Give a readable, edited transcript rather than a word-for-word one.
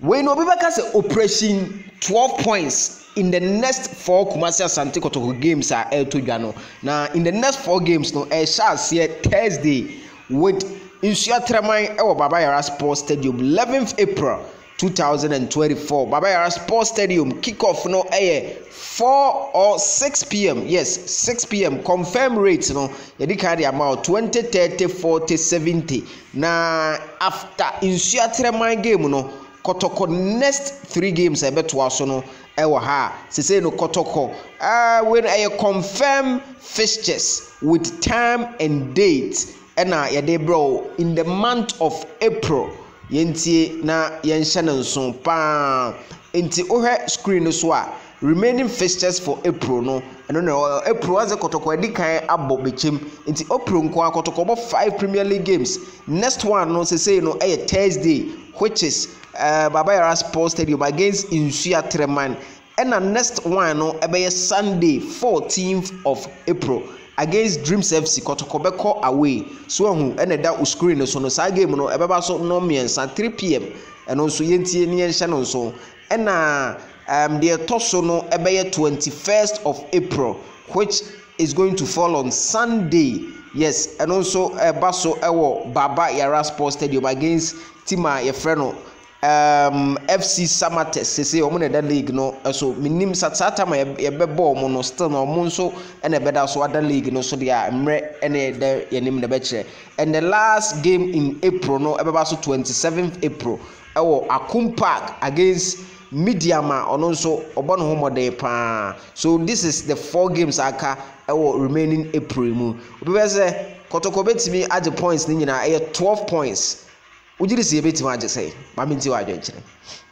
we no be baka say operation 12 points in the next 4 Kumasi Asante Kotoko games are to Gano. Now in the next 4 games no shall see Thursday with Insua Tremai or Baba Yara Sports Stadium 11th April 2024. Baba Yara Sports Stadium kickoff no 4 or 6 p.m. Yes, 6 p.m. Confirm rates no yedi carry amount 20, 30, 40, 70. Na after Insua Tremai game no Kotoko next 3 games ebeto aso no ewo ha say no Kotoko when confirm fixtures with time and date ena yede bro in the month of April yentie na yenhye nso pa enti ohwe screen so a remaining fixtures for April no no April as Kotoko edikan abo bechem enti April nko Kotoko bo 5 Premier League games. Next one no say no Thursday, which is Baba Yara Sports Stadium against Insua Tremai, and the next one no Sunday 14th of April against Dreams FC Kotoko beko away. So hu and that screen so no sa game no ebeba so no miensa 3 p.m. and also yentie ni enhye no so and the toso no 21st of April, which is going to fall on Sunday. Yes, and also baso ewo Baba Yara Sports Stadium against Tima Yefreno FC Samates say omo na that league no so minim satata ma ye bebo omo no still no omo so and beda so other league no so dia mre ene de yenim na be kire. And the last game in April no ebeba so 27th April ewo Akum Park against Midiama ono so obo no homode pa. So this is the 4 games aka ewo remaining April mu. Obi say Kotoko betimi age points ni nyina 12 points. Ujiri si ebeti ma je say ma minti wa adwen kire.